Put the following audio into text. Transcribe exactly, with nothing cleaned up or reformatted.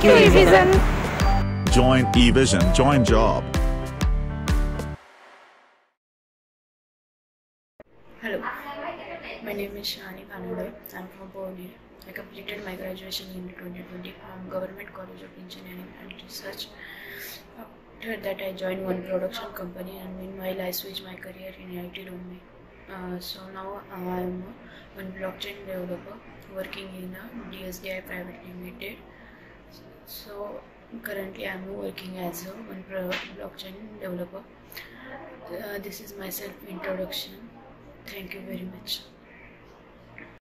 you, eVision. Join eVision, join job. Hello, my name is Shivani. I am from Pune. I completed my graduation in twenty twenty from Government College of Engineering and Research. After that, I joined one production company, and meanwhile, I switched my career in I T domain. Uh, so now uh, I am one blockchain developer working in a D S D I Private Limited. So currently, I am working as a one blockchain developer. Uh, this is my self introduction. Thank you very much.